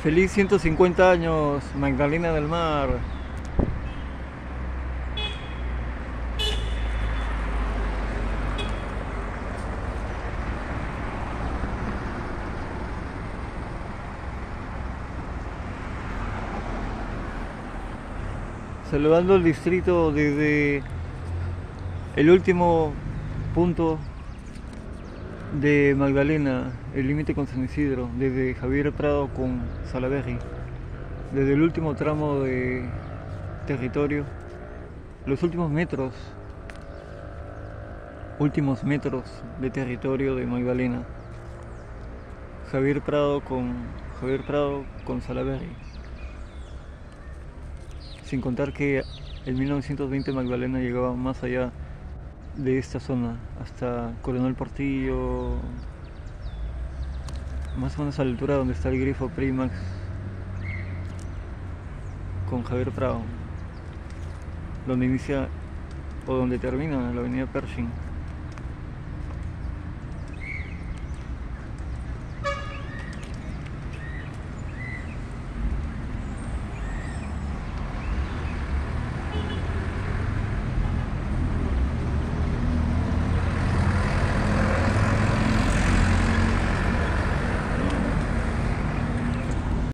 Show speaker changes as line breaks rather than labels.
Feliz 150 años, Magdalena del Mar. Saludando al distrito desde el último punto de Magdalena, el límite con San Isidro, desde Javier Prado con Salaberry, desde el último tramo de territorio, los últimos metros de territorio de Magdalena, Javier Prado con Salaberry. Sin contar que en 1920 Magdalena llegaba más allá de esta zona, hasta Coronel Portillo, más o menos a la altura donde está el grifo Primax con Javier Prado, donde inicia o donde termina la avenida Pershing.